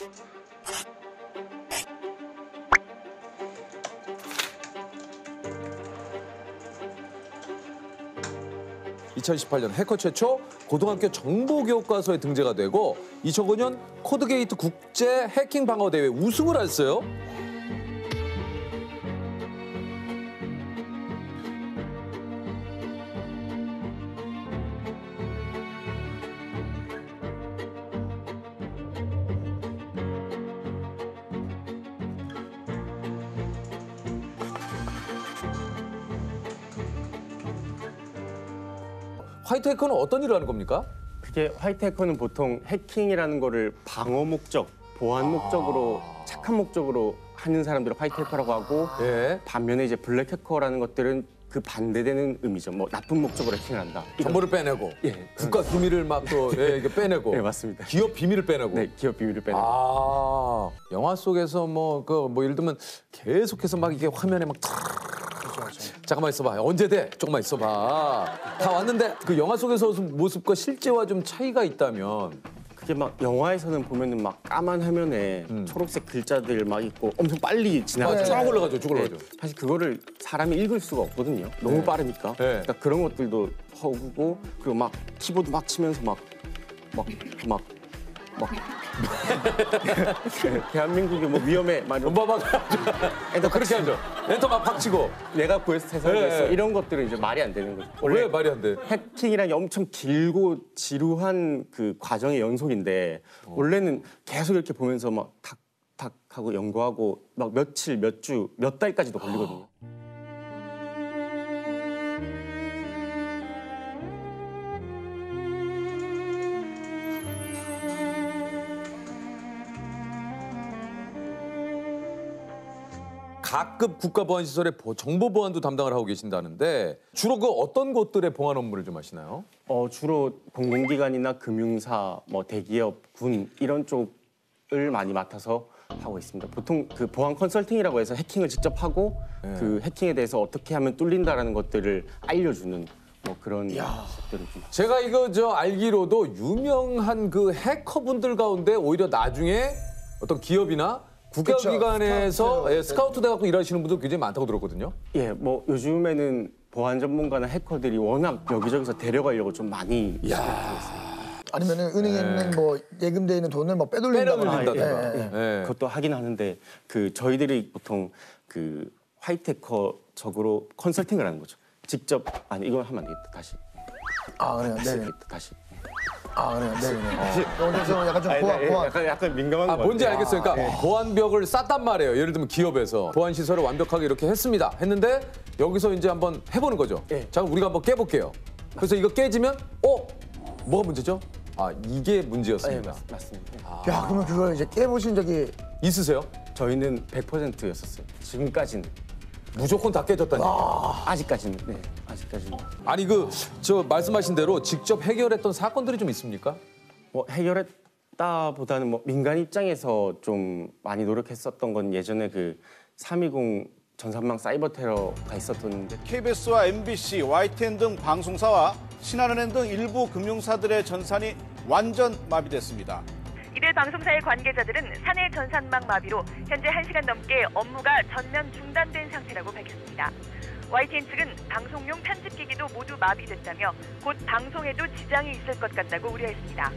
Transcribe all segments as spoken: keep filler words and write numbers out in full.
이천십팔 년 해커 최초 고등학교 정보교과서에 등재가 되고 이천구 년 코드게이트 국제 해킹 방어 대회 우승을 했어요. 화이트 해커는 어떤 일을 하는 겁니까? 그게 화이트 해커는 보통 해킹이라는 거를 방어 목적, 보안 목적으로 아... 착한 목적으로 하는 사람들을 화이트 해커라고 하고 예. 반면에 이제 블랙 해커라는 것들은 그 반대되는 의미죠. 뭐 나쁜 목적으로 해킹을 한다. 정보를 빼내고 예, 국가 기밀을 막 또 예, 이게 빼내고 네, 맞습니다. 기업 비밀을 빼내고 네, 기업 비밀을 빼내고 아, 영화 속에서 뭐 그 뭐 예를 들면 계속해서 막 이게 화면에 막 잠깐만 있어봐. 언제 돼? 조금만 있어봐. 다 왔는데 그 영화 속에서 모습과 실제와 좀 차이가 있다면 그게 막 영화에서는 보면은 막 까만 화면에 음. 초록색 글자들 막 있고 엄청 빨리 지나가죠. 쭉 올라가죠. 쭉 올라가죠. 네. 사실 그거를 사람이 읽을 수가 없거든요. 너무 네. 빠르니까. 네. 그러니까 그런 것들도 허구고 그리고 막 키보드 막 치면서 막 막 막 막 대한민국이 뭐 위험해 막 막 막 엔터 그렇게 하죠. 엔터 막 박치고 내가 구해서 세상에서 네. 이런 것들은 이제 말이 안 되는 거죠. 왜 말이 안 돼? 해킹이라는 게 엄청 길고 지루한 그 과정의 연속인데 어. 원래는 계속 이렇게 보면서 막 탁탁 하고 연구하고 막 며칠, 몇 주, 몇 달까지도 걸리거든요. 각급 국가보안시설의 정보보안도 담당을 하고 계신다는데 주로 그 어떤 곳들의 보안 업무를 좀 하시나요? 어, 주로 공공기관이나 금융사, 뭐 대기업, 군 이런 쪽을 많이 맡아서 하고 있습니다. 보통 그 보안 컨설팅이라고 해서 해킹을 직접 하고 네. 그 해킹에 대해서 어떻게 하면 뚫린다라는 것들을 알려주는 뭐 그런 것들을 좀. 제가 이거 저 알기로도 유명한 그 해커분들 가운데 오히려 나중에 어떤 기업이나 국가기관에서 스카우트, 예, 스카우트 돼갖고 일하시는 분들 굉장히 많다고 들었거든요. 예, 뭐 요즘에는 보안 전문가나 해커들이 워낙 여기저기서 데려가려고 좀 많이 시도하고 있습니다. 아니면은 은행에 네. 있는 뭐 예금대에 있는 돈을 막 빼돌린다거나. 빼돌린다든가. 아, 예, 예. 예. 그것도 하긴 하는데 그 저희들이 보통 그 화이트 해커적으로 컨설팅을 하는 거죠. 직접 아니 이건 하면 안 되겠다 다시. 아 그래요. 네. 다시. 아 그래요. 네네. 그래서 약간 좀 보안, 보안. 약간 약간 민감한 거 아, 뭔지 알겠어요. 그러니까 아, 네. 보안벽을 쌌단 말이에요. 예를 들면 기업에서 보안 시설을 완벽하게 이렇게 했습니다. 했는데 여기서 이제 한번 해보는 거죠. 네. 자, 우리가 한번 깨볼게요. 그래서 이거 깨지면 어 뭐가 문제죠? 아 이게 문제였습니다. 네, 맞, 맞습니다. 아. 야 그러면 그걸 이제 깨보신 적이 있으세요? 저희는 백 퍼센트였었어요. 지금까지는. 무조건 다 깨졌다니까. 아, 아직까지는. 네, 아직까지는. 아니 그 저 말씀하신 대로 직접 해결했던 사건들이 좀 있습니까? 뭐 해결했다보다는 뭐 민간 입장에서 좀 많이 노력했었던 건 예전에 그 삼이공 전산망 사이버 테러가 있었던데 케이비에스와 엠비씨, 와이티엔 등 방송사와 신한은행 등 일부 금융사들의 전산이 완전 마비됐습니다. 이들 방송사의 관계자들은 사내 전산망 마비로 현재 한 시간 넘게 업무가 전면 중단된 상태라고 밝혔습니다. 와이티엔 측은 방송용 편집기기도 모두 마비됐다며 곧 방송에도 지장이 있을 것 같다고 우려했습니다.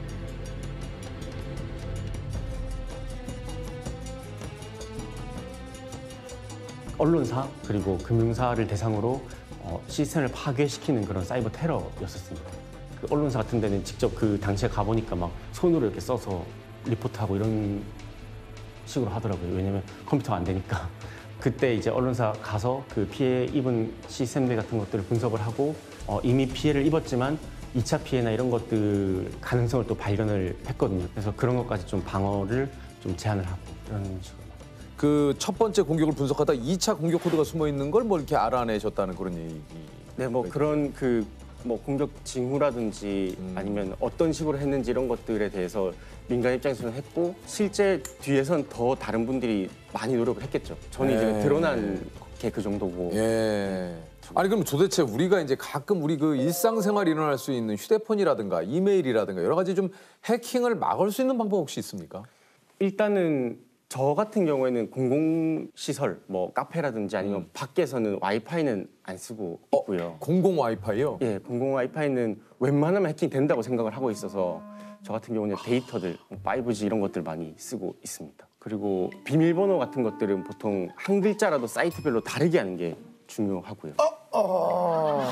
언론사 그리고 금융사를 대상으로 어, 시스템을 파괴시키는 그런 사이버 테러였었습니다. 그 언론사 같은 데는 직접 그 당시에 가보니까 막 손으로 이렇게 써서 리포트하고 이런 식으로 하더라고요. 왜냐면 컴퓨터가 안 되니까. 그때 이제 언론사 가서 그 피해 입은 시스템들 같은 것들을 분석을 하고 어, 이미 피해를 입었지만 이 차 피해나 이런 것들 가능성을 또 발견을 했거든요. 그래서 그런 것까지 좀 방어를 좀 제한을 하고 이런 식으로. 그 첫 번째 공격을 분석하다 이 차 공격 코드가 숨어 있는 걸 뭐 이렇게 알아내셨다는 그런 얘기. 네, 뭐 그런 그 뭐 공격 징후라든지 음. 아니면 어떤 식으로 했는지 이런 것들에 대해서 민간 입장에서는 했고 실제 뒤에선 더 다른 분들이 많이 노력을 했겠죠. 저는 예. 이제 드러난 게 그 정도고. 예. 아니 그럼 도대체 우리가 이제 가끔 우리 그 일상생활 일어날 수 있는 휴대폰이라든가 이메일이라든가 여러 가지 좀 해킹을 막을 수 있는 방법 혹시 있습니까? 일단은 저 같은 경우에는 공공시설, 뭐 카페라든지 아니면 음. 밖에서는 와이파이는 안 쓰고 있고요. 공공 와이파이요? 예, 공공 와이파이는 웬만하면 해킹 된다고 생각을 하고 있어서 저 같은 경우는 데이터들, 파이브지 이런 것들 많이 쓰고 있습니다. 그리고 비밀번호 같은 것들은 보통 한 글자라도 사이트별로 다르게 하는 게 중요하고요. 어,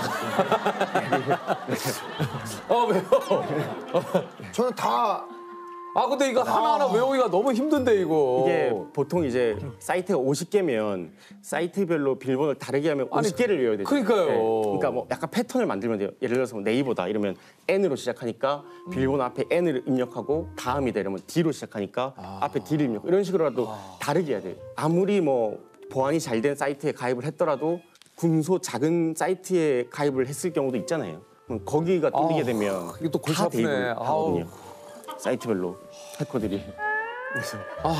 아 왜요? 저는 다 아 근데 이거 하나하나 외우기가 너무 힘든데 이거. 이게 보통 이제 사이트가 오십 개면 사이트별로 비밀번호를 다르게 하면 아니, 오십 개를 외워야 되죠. 그러니까요. 그러니까 뭐 약간 패턴을 만들면 돼요. 예를 들어서 뭐 네이버다 이러면 N으로 시작하니까 비밀번호 앞에 N을 입력하고 다음이다 이러면 D로 시작하니까 앞에 D를 입력. 이런 식으로라도 다르게 해야 돼요. 아무리 뭐 보안이 잘 된 사이트에 가입을 했더라도 군소 작은 사이트에 가입을 했을 경우도 있잖아요. 그럼 거기가 뚫리게 되면 이게 또 골치 다 아프네. 대입을 아우. 하거든요. 사이트별로 해커들이. 그래서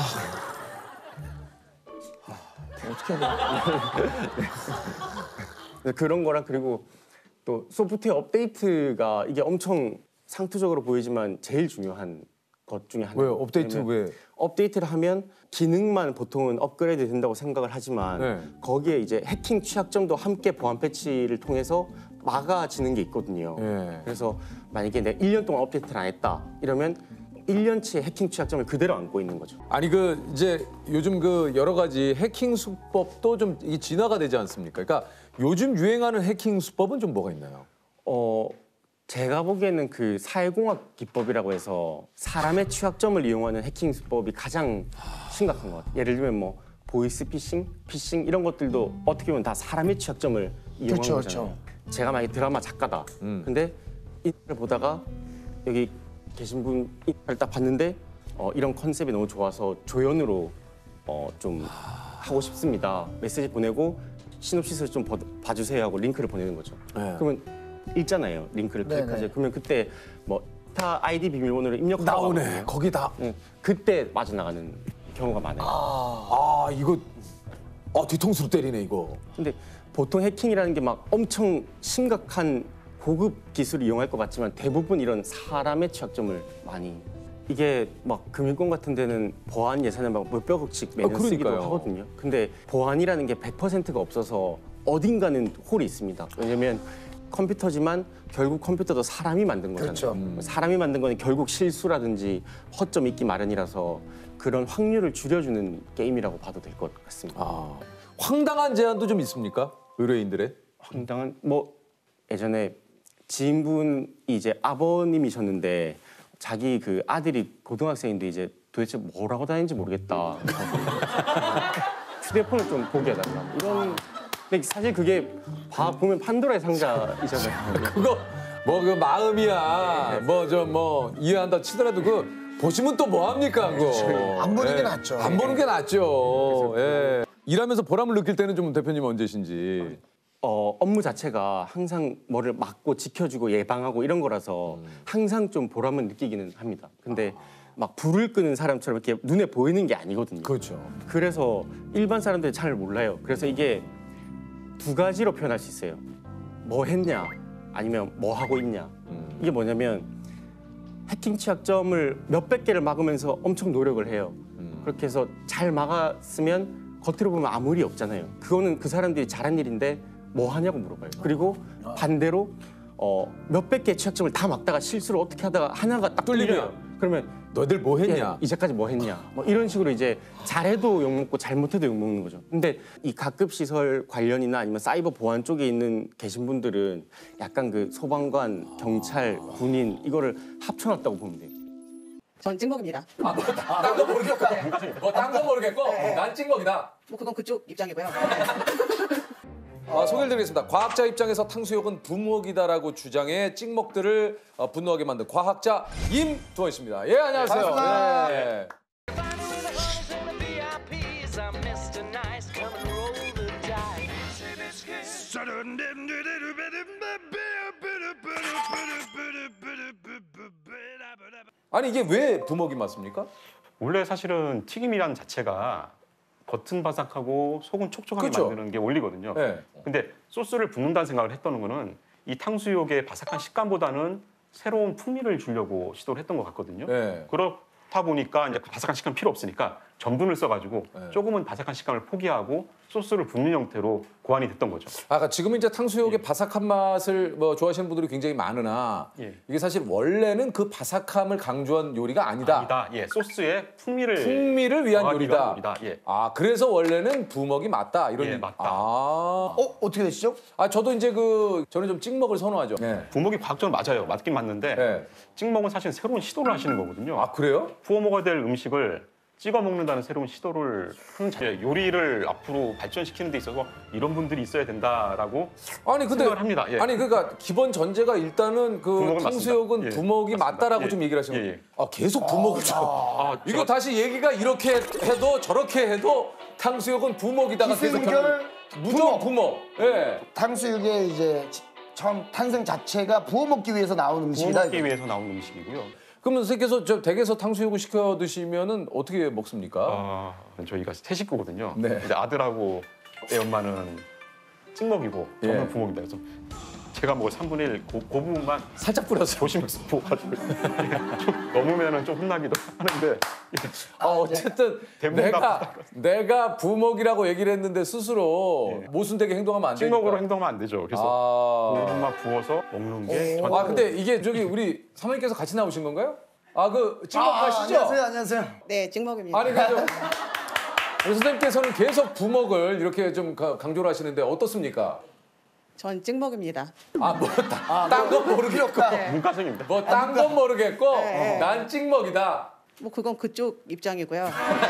어떻게 해야 돼? 그런 거랑 그리고 또 소프트웨어 업데이트가 이게 엄청 상투적으로 보이지만 제일 중요한 것 중에 하나예요. 왜요? 업데이트 왜냐면 왜? 업데이트를 하면 기능만 보통은 업그레이드 된다고 생각을 하지만 네. 거기에 이제 해킹 취약점도 함께 보안 패치를 통해서 막아지는 게 있거든요. 예. 그래서 만약에 내가 일 년 동안 업데이트를 안 했다 이러면 일 년치의 해킹 취약점을 그대로 안고 있는 거죠. 아니 그 이제 요즘 그 여러 가지 해킹 수법도 좀 이게 진화가 되지 않습니까? 그러니까 요즘 유행하는 해킹 수법은 좀 뭐가 있나요? 어 제가 보기에는 그 사회공학 기법이라고 해서 사람의 취약점을 이용하는 해킹 수법이 가장 심각한 것 같아요. 예를 들면 뭐 보이스 피싱, 피싱 이런 것들도 어떻게 보면 다 사람의 취약점을 이용하는 그렇죠, 거잖아요. 제가 만약에 드라마 작가다. 음. 근데 이를 보다가 여기 계신 분 이를 딱 봤는데 어, 이런 컨셉이 너무 좋아서 조연으로 어, 좀 하고 싶습니다. 메시지 보내고 시놉시스를 좀 버- 봐주세요 하고 링크를 보내는 거죠. 네. 그러면 읽잖아요. 링크를 네네. 클릭하죠. 그러면 그때 뭐 타 아이디 비밀번호를 입력하고 나오네. 하거든요. 거기다. 응. 그때 빠져나가는 경우가 많아요. 아 이거 아 뒤통수로 때리네 이거. 근데 보통 해킹이라는 게 막 엄청 심각한 고급 기술을 이용할 것 같지만 대부분 이런 사람의 취약점을 많이 이게 막 금융권 같은 데는 보안 예산을 막 몇백억씩 매년 아, 쓰기도 그러니까요. 하거든요. 근데 보안이라는 게 백 퍼센트가 없어서 어딘가는 홀이 있습니다. 왜냐면 컴퓨터지만 결국 컴퓨터도 사람이 만든 거잖아요. 그렇죠. 음. 사람이 만든 거는 결국 실수라든지 허점이 있기 마련이라서 그런 확률을 줄여주는 게임이라고 봐도 될 것 같습니다. 아 황당한 제안도 좀 있습니까? 의뢰인들의? 황당한 뭐 예전에 지인분이 이제 아버님이셨는데 자기 그 아들이 고등학생인데 이제 도대체 뭐라고 다니는지 모르겠다. 휴대폰을 좀 보게 해달라. 이런 근데 사실 그게 봐 보면 판도라의 상자이잖아요. 그거 뭐 그 마음이야. 뭐 좀 뭐 이해한다 치더라도 그 보시면 또 뭐 합니까 그거. 안 보는 게 예. 낫죠. 안 보는 게 낫죠. 예. 일하면서 보람을 느낄 때는 좀 대표님 언제신지. 어, 업무 자체가 항상 뭐를 막고 지켜주고 예방하고 이런 거라서 항상 좀 보람을 느끼기는 합니다. 근데 막 불을 끄는 사람처럼 이렇게 눈에 보이는 게 아니거든요. 그렇죠. 그래서 일반 사람들이 잘 몰라요. 그래서 이게 두 가지로 표현할 수 있어요. 뭐 했냐 아니면 뭐 하고 있냐. 음. 이게 뭐냐면 해킹 취약점을 몇백 개를 막으면서 엄청 노력을 해요. 음. 그렇게 해서 잘 막았으면 겉으로 보면 아무 일이 없잖아요. 그거는 그 사람들이 잘한 일인데 뭐 하냐고 물어봐요. 그리고 반대로 어, 몇백 개의 취약점을 다 막다가 실수를 어떻게 하다가 하나가 딱 뚫리면. 뚫려요. 그러면 너희들 뭐 했냐? 예, 이제까지 뭐 했냐? 뭐 이런 식으로 이제 잘해도 욕먹고 잘못해도 욕먹는 거죠. 근데 이 가급 시설 관련이나 아니면 사이버 보안 쪽에 있는 계신 분들은 약간 그 소방관, 경찰, 군인 이거를 합쳐놨다고 보면 돼요. 전 찍먹입니다. 딴 거 모르겠고. 뭐딴 거 모르겠고. 난 찍먹이다. 뭐 그건 그쪽 입장이고요. 아, 소개를 드리겠습니다. 과학자 입장에서 탕수육은 부먹이다라고 주장해 찍먹들을 어, 분노하게 만든 과학자 임두원 씨입니다. 예, 안녕하세요. 반갑습니다. 예. 아니 이게 왜 부먹이 맞습니까? 원래 사실은 튀김이라는 자체가 겉은 바삭하고 속은 촉촉하게 그렇죠. 만드는 게 원리거든요. 네. 근데 소스를 붓는다는 생각을 했던 거는 이 탕수육의 바삭한 식감보다는 새로운 풍미를 주려고 시도를 했던 것 같거든요. 네. 좋다 보니까 이제 바삭한 식감 필요 없으니까 전분을 써가지고 네. 조금은 바삭한 식감을 포기하고 소스를 붓는 형태로 고안이 됐던 거죠. 아까 지금 이제 탕수육의 바삭한 맛을 뭐 좋아하시는 분들이 굉장히 많으나 예. 이게 사실 원래는 그 바삭함을 강조한 요리가 아니다. 아니다. 예, 소스의 풍미를 풍미를 위한 더하기 요리다. 위한 요리다. 예. 아 그래서 원래는 부먹이 맞다 이런. 예, 맞다. 아, 어 어떻게 되시죠? 아 저도 이제 그 저는 좀 찍먹을 선호하죠. 네. 부먹이 과학적으로 맞아요. 맞긴 맞는데 네. 찍먹은 사실 새로운 시도를 하시는 거거든요. 아 그래요? 구워 먹어야 될 음식을 찍어 먹는다는 새로운 시도를 하는 자- 예, 요리를 앞으로 발전시키는 데 있어서 이런 분들이 있어야 된다라고 아니 근데 생각을 합니다. 예. 아니 그러니까 기본 전제가 일단은 그 부먹은 탕수육은 맞습니다. 예, 부먹이 맞습니다. 맞다라고 예, 좀 얘기를 하시는 예, 거예요. 예. 아 계속 부먹을 줘. 아, 이거 제가- 다시 얘기가 이렇게 해도 저렇게 해도 탕수육은 부먹이다가 계속 기승결 결국 무조건 부먹. 예. 탕수육의 이제 치- 처음 탄생 자체가 부어 먹기 위해서 나온 구워 음식이다. 먹기 이거. 위해서 나온 음식이고요. 그러면 선생님께서 저 댁에서 탕수육을 시켜 드시면은 어떻게 먹습니까? 아, 저희가 세 식구거든요. 네. 이제 아들하고 애 엄마는 찍먹이고 저는 예. 부먹입니다. 그래서 제가 먹을 삼분의 일 그 부분만 살짝 뿌려서. 조심해서 부어가지고 좀 넘으면은 좀 혼나기도 하는데 아, 어쨌든 대부분 내가 다 내가 부먹이라고 얘기를 했는데 스스로 예. 모순되게 행동하면 안 되니까. 찍먹으로 행동하면 안 되죠. 그래서 아. 부분만 부어서 먹는 게 저는 아 근데 이게 저기 우리 사모님께서 같이 나오신 건가요? 아 그 찍먹 아, 가시죠? 안녕하세요, 안녕하세요. 네, 찍먹입니다. 아니 그죠? 우리 선생님께서는 계속 부먹을 이렇게 좀 가- 강조를 하시는데 어떻습니까? 전 찍먹입니다. 아뭐딴 건 모르겠고 네. 문과생입니다. 뭐 딴 건 모르겠고 네. 난 찍먹이다. 뭐 그건 그쪽 입장이고요. 네.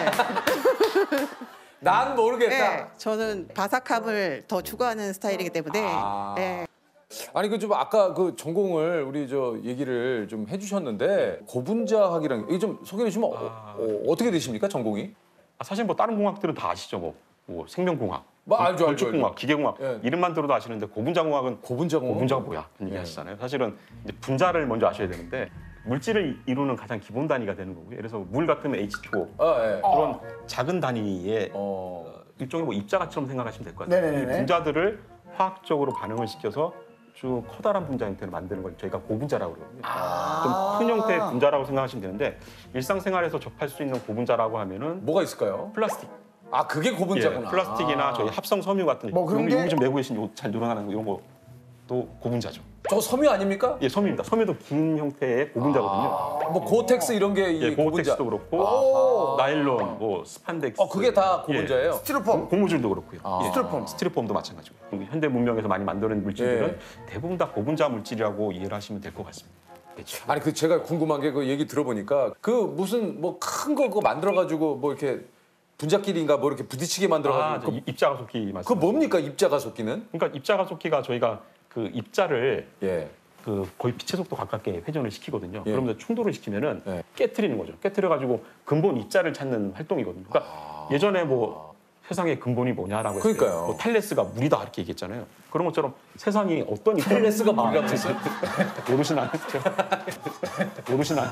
난 모르겠다. 네, 저는 바삭함을 더 추구하는 스타일이기 때문에 아. 네. 아니 그 좀 아까 그 전공을 우리 저 얘기를 좀 해주셨는데 고분자학이랑 이게 좀 소개해 주시면 어, 어, 어떻게 되십니까 전공이? 아, 사실 뭐 다른 공학들은 다 아시죠. 뭐, 뭐 생명공학, 뭐 알죠, 알죠, 건축공학, 알죠. 기계공학 예. 이름만 들어도 아시는데 고분자공학은 고분자공학? 고분자가 뭐야? 이런 얘기 하시잖아요. 사실은 이제 분자를 먼저 아셔야 되는데 물질을 이루는 가장 기본 단위가 되는 거고요. 그래서 물 같으면 에이치 투 오 아 예. 그런 작은 단위의 어. 일종의 뭐 입자같이처럼 생각하시면 될 것 같아요. 네네네네. 이 분자들을 화학적으로 반응을 시켜서 쭉 커다란 분자 형태를 만드는 걸 저희가 고분자라고 그러거든요. 좀 큰 형태의 분자라고 생각하시면 되는데 일상생활에서 접할 수 있는 고분자라고 하면은 뭐가 있을까요? 플라스틱, 아 그게 예, 고분자구나. 플라스틱이나 아. 저희 합성 섬유 같은 뭐 그런 여기, 게- 여기 좀 메고 계신 요 잘 늘어나는 거 이런 것도 고분자죠. 저 섬유 아닙니까? 예, 섬유입니다. 섬유도 긴 형태의 고분자거든요. 뭐 고텍스 이런 게 이 예, 고분자. 고텍스도 그렇고 나일론, 뭐 스판덱스. 어 그게 다 고분자예요. 예, 스티로폼. 고무줄도 그렇고요. 아. 예, 스티로폼. 스티로폼도 마찬가지고. 현대 문명에서 많이 만드는 물질들은 예. 대부분 다 고분자 물질이라고 이해를 하시면 될 것 같습니다. 그렇죠. 아니 그 제가 궁금한 게 그 얘기 들어보니까 그 무슨 뭐 큰 거 그거 만들어 가지고 뭐 이렇게 분자끼리인가 뭐 이렇게 부딪히게 만들어 아, 가지고 저 이- 입자가속기 말씀. 그 뭡니까 입자가속기는? 그러니까 입자가속기가 저희가 그 입자를 예. 그 거의 빛의 속도 가깝게 회전을 시키거든요. 예. 그러면서 충돌을 시키면은 예. 깨트리는 거죠. 깨트려 가지고 근본 입자를 찾는 활동이거든요. 그러니까 예전에 뭐 세상의 근본이 뭐냐라고 했을 때 그러니까요. 뭐 탈레스가 물이다 이렇게 얘기했잖아요. 그런 것처럼 세상이 어떤 입자 탈레스가 물이라고 했어요? 모르시나요? 모르시나요?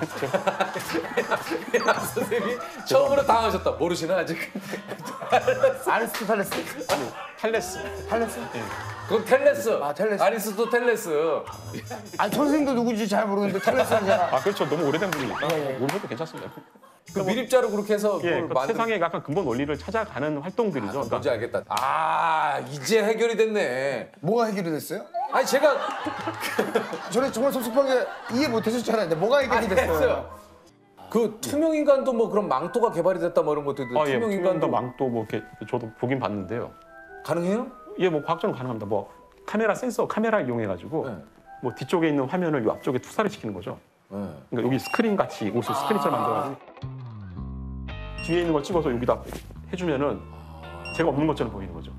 선생님이 처음으로 당하셨다. 모르시나 아직? 아리스토텔레스. 탈레스. 탈레스? 그건 텔레스. 아, 텔레스. 아리스토텔레스. 아니 선생님도 누군지 잘 모르는데 탈레스잖아. 아 그렇죠. 너무 오래된 분이니까 모르셔도 괜찮습니다. 그 밀입자로 그렇게 해서 예, 뭘 그 만든 세상의 약간 근본 원리를 찾아가는 활동들이죠. 그러니까 뭔지 알겠다. 아 이제 해결이 됐네. 뭐가 해결이 됐어요? 아니 제가 저는 정말 섭섭하게 이해 못하셨잖아요. 근데 뭐가 해결이 됐어요? 했어요. 그 투명 인간도 뭐 그런 망토가 개발이 됐다 뭐 이런 것도 있는데 아, 예, 투명 인간도 투명도 망토 뭐 이렇게 저도 보긴 봤는데요. 가능해요? 예, 뭐 과학적으로 가능합니다. 뭐 카메라 센서 카메라 이용해 가지고 네. 뭐 뒤쪽에 있는 화면을 이 앞쪽에 투사를 시키는 거죠. 네. 그러니까 여기 스크린 같이 옷을 스크린처럼 만들어가지고 뒤에 있는 걸 찍어서 여기다 해주면은 제가 없는 것처럼 보이는 거죠.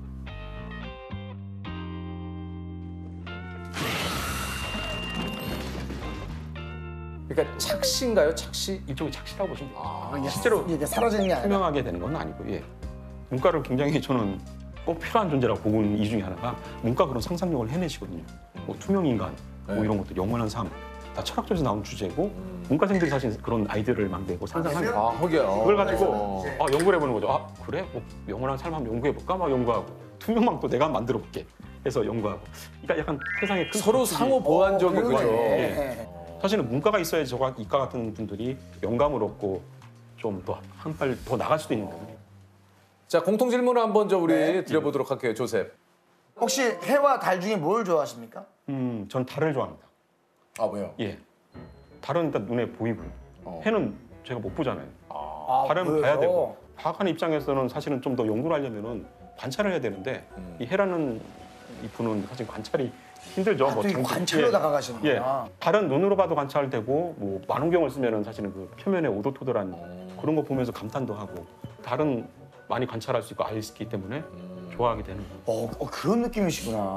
그러니까 착시인가요? 착시? 이쪽이 착시라고 보시면 돼요. 이게 실제로 이게 사라지는 게 아니라. 투명하게 되는 건 아니고, 예. 문과를 굉장히 저는 꼭 필요한 존재라고 보고 있는 이 중에 하나가 문과 그런 상상력을 해내시거든요. 뭐 투명 인간, 뭐 네. 이런 것들, 영원한 삶, 다 철학적에서 나온 주제고 문과생들이 사실 그런 아이디어를 막 내고 상상하니까 아 허기야. 그걸 가지고 아, 연구를 해보는 거죠. 아 그래? 뭐 영원한 삶 한번 연구해볼까? 막 연구하고 투명망도 내가 만들어볼게 해서 연구하고. 그러니까 약간 세상에 큰 서로 가축이 상호 보완적인 어, 거죠. 그러네. 예. 예. 사실은 문과가 있어야지 저가 이과 같은 분들이 영감을 얻고 좀 더 한 발 더 나갈 수도 있는 거예요. 자, 공통 질문을 한번 저 우리 네. 드려보도록 할게요, 조셉. 혹시 해와 달 중에 뭘 좋아하십니까? 음, 전 달을 좋아합니다. 아, 왜요? 예. 달은 일단 눈에 보이고요. 어. 해는 제가 못 보잖아요. 아, 달은 그래요? 봐야 되고. 과학하는 입장에서는 사실은 좀 더 연구를 하려면은 관찰을 해야 되는데 음. 이 해라는 이 분은 사실 관찰이 힘들죠. 아, 또 이거 정- 관찰로 예. 다가가시는구나. 예. 달은 눈으로 봐도 관찰되고 뭐 망원경을 쓰면은 사실은 그 표면에 오도토돌한 음. 그런 거 보면서 감탄도 하고 달은 많이 관찰할 수 있고 알 수 있기 때문에 좋아하게 되는 거예요. 어, 어, 그런 느낌이시구나.